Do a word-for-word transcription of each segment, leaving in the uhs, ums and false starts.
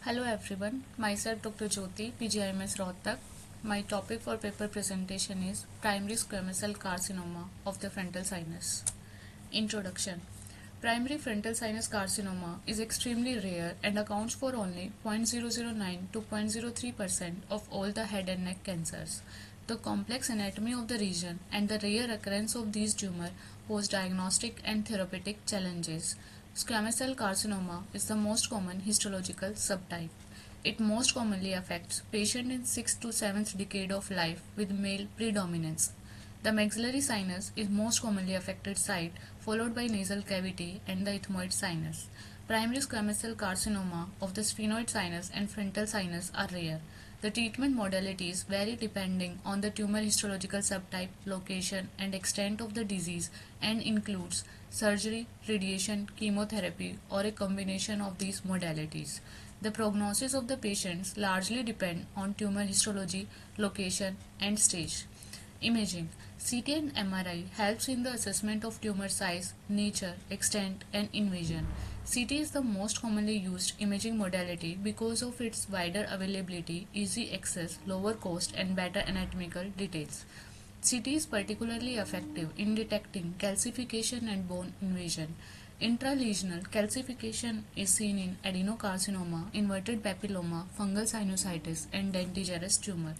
Hello everyone, myself Doctor Jyoti, P G I M S Rohtak. My topic for paper presentation is primary squamous cell carcinoma of the frontal sinus. Introduction. Primary frontal sinus carcinoma is extremely rare and accounts for only zero point zero zero nine to zero point zero three percent of all the head and neck cancers. The complex anatomy of the region and the rare occurrence of these tumors pose diagnostic and therapeutic challenges. Squamous cell carcinoma is the most common histological subtype. It most commonly affects patients in sixth to seventh decade of life with male predominance. The maxillary sinus is most commonly affected site, followed by nasal cavity and the ethmoid sinus. Primary squamous cell carcinoma of the sphenoid sinus and frontal sinus are rare. The treatment modalities vary depending on the tumor histological subtype, location, and extent of the disease and includes surgery, radiation, chemotherapy, or a combination of these modalities. The prognosis of the patients largely depend on tumor histology, location, and stage. Imaging. C T and M R I helps in the assessment of tumor size, nature, extent, and invasion. C T is the most commonly used imaging modality because of its wider availability, easy access, lower cost, and better anatomical details. C T is particularly effective in detecting calcification and bone invasion. Intralesional calcification is seen in adenocarcinoma, inverted papilloma, fungal sinusitis, and dentigerous tumor.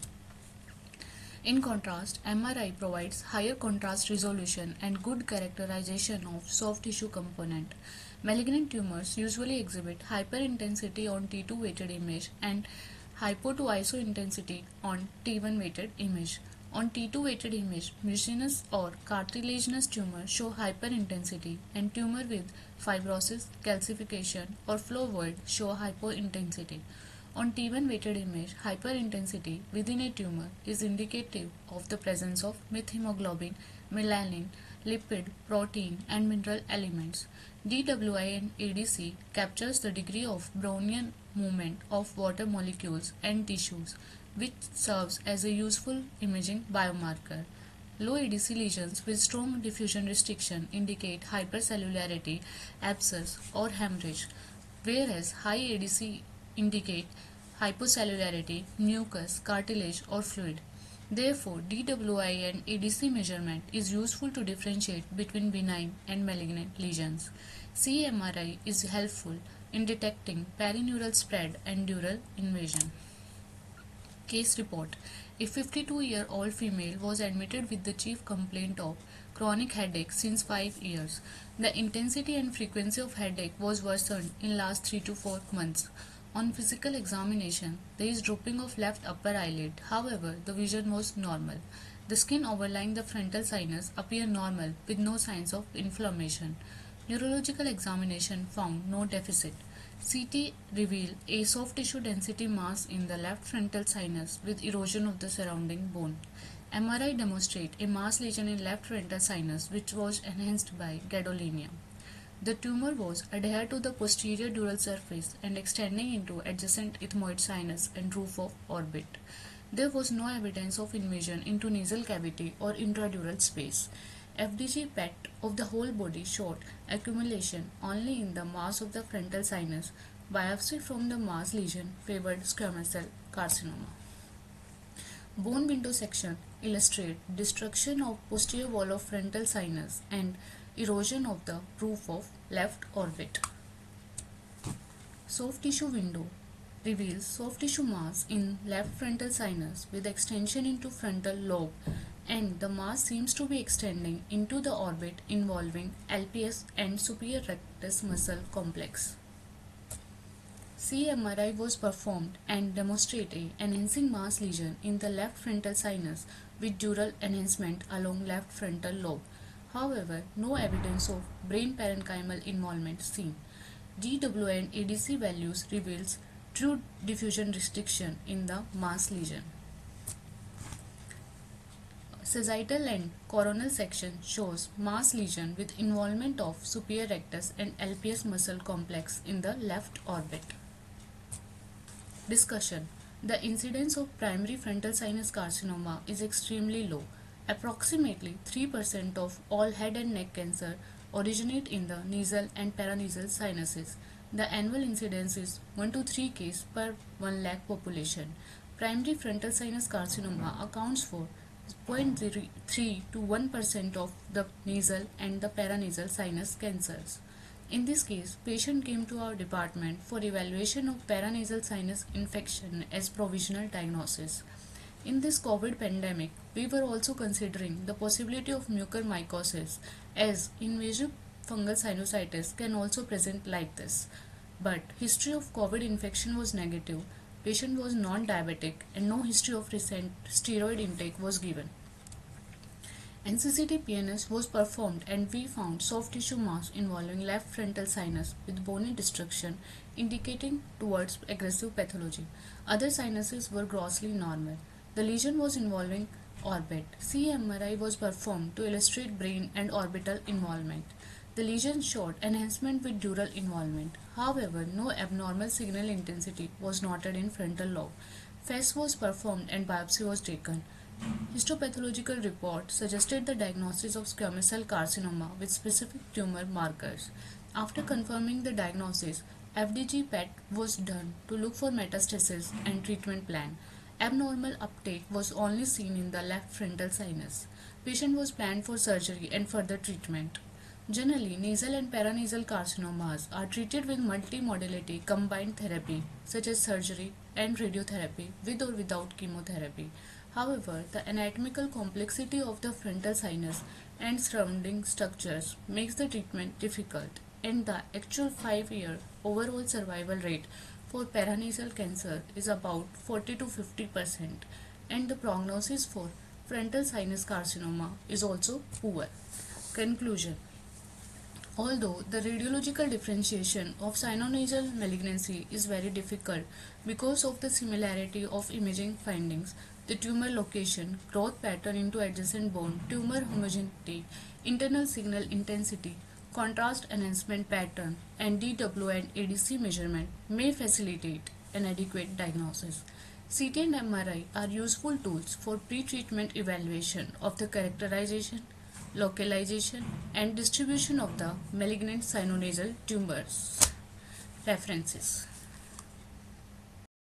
In contrast, M R I provides higher contrast resolution and good characterization of soft tissue component. Malignant tumors usually exhibit hyperintensity on T two weighted image and hypo to iso intensity on T one weighted image. On T two weighted image, mucinous or cartilaginous tumors show hyperintensity and tumor with fibrosis, calcification, or flow void show hypointensity. On T one weighted image, hyperintensity within a tumor is indicative of the presence of methemoglobin, melanin, lipid, protein, and mineral elements. D W I and A D C captures the degree of Brownian movement of water molecules and tissues, which serves as a useful imaging biomarker. Low A D C lesions with strong diffusion restriction indicate hypercellularity, abscess, or hemorrhage, whereas high A D C indicate hypocellularity, mucus, cartilage, or fluid. Therefore, D W I and A D C measurement is useful to differentiate between benign and malignant lesions. C M R I is helpful in detecting perineural spread and dural invasion. Case report. A fifty-two-year-old female was admitted with the chief complaint of chronic headache since five years. The intensity and frequency of headache was worsened in last three to four months. On physical examination, there is drooping of left upper eyelid. However, the vision was normal. The skin overlying the frontal sinus appeared normal with no signs of inflammation. Neurological examination found no deficit. C T revealed a soft tissue density mass in the left frontal sinus with erosion of the surrounding bone. M R I demonstrated a mass lesion in left frontal sinus which was enhanced by gadolinium. The tumor was adhered to the posterior dural surface and extending into adjacent ethmoid sinus and roof of orbit. There was no evidence of invasion into nasal cavity or intradural space. F D G P E T of the whole body showed accumulation only in the mass of the frontal sinus. Biopsy from the mass lesion favored squamous cell carcinoma. Bone window section illustrate destruction of posterior wall of frontal sinus and erosion of the roof of left orbit. Soft tissue window reveals soft tissue mass in left frontal sinus with extension into frontal lobe, and the mass seems to be extending into the orbit involving L P S and superior rectus muscle complex. C M R I was performed and demonstrated enhancing mass lesion in the left frontal sinus with dural enhancement along left frontal lobe. However, no evidence of brain parenchymal involvement seen. D W I and A D C values reveals true diffusion restriction in the mass lesion. Sagittal and coronal section shows mass lesion with involvement of superior rectus and L P S muscle complex in the left orbit. Discussion. The incidence of primary frontal sinus carcinoma is extremely low. Approximately three percent of all head and neck cancer originate in the nasal and paranasal sinuses. The annual incidence is one to three cases per one lakh population. Primary frontal sinus carcinoma accounts for zero point zero three to one percent of the nasal and the paranasal sinus cancers. In this case, patient came to our department for evaluation of paranasal sinus infection as provisional diagnosis. In this COVID pandemic, we were also considering the possibility of mucormycosis, as invasive fungal sinusitis can also present like this. But history of COVID infection was negative, patient was non-diabetic, and no history of recent steroid intake was given. N C C T P N S was performed and we found soft tissue mass involving left frontal sinus with bony destruction indicating towards aggressive pathology. Other sinuses were grossly normal. The lesion was involving orbit. C M R I was performed to illustrate brain and orbital involvement. The lesion showed enhancement with dural involvement. However, no abnormal signal intensity was noted in frontal lobe. F E S was performed and biopsy was taken. Histopathological report suggested the diagnosis of squamous cell carcinoma with specific tumor markers. After confirming the diagnosis, F D G P E T was done to look for metastasis and treatment plan. Abnormal uptake was only seen in the left frontal sinus. Patient was planned for surgery and further treatment. Generally, nasal and paranasal carcinomas are treated with multimodality combined therapy such as surgery and radiotherapy with or without chemotherapy. However, the anatomical complexity of the frontal sinus and surrounding structures makes the treatment difficult, and the actual five-year overall survival rate for paranasal cancer is about forty to fifty percent, and the prognosis for frontal sinus carcinoma is also poor. Conclusion: although the radiological differentiation of sinonasal malignancy is very difficult because of the similarity of imaging findings, the tumor location, growth pattern into adjacent bone, tumor homogeneity, internal signal intensity, contrast enhancement pattern, and D W and A D C measurement may facilitate an adequate diagnosis. C T and M R I are useful tools for pre-treatment evaluation of the characterization, localization, and distribution of the malignant sinonasal tumors. References.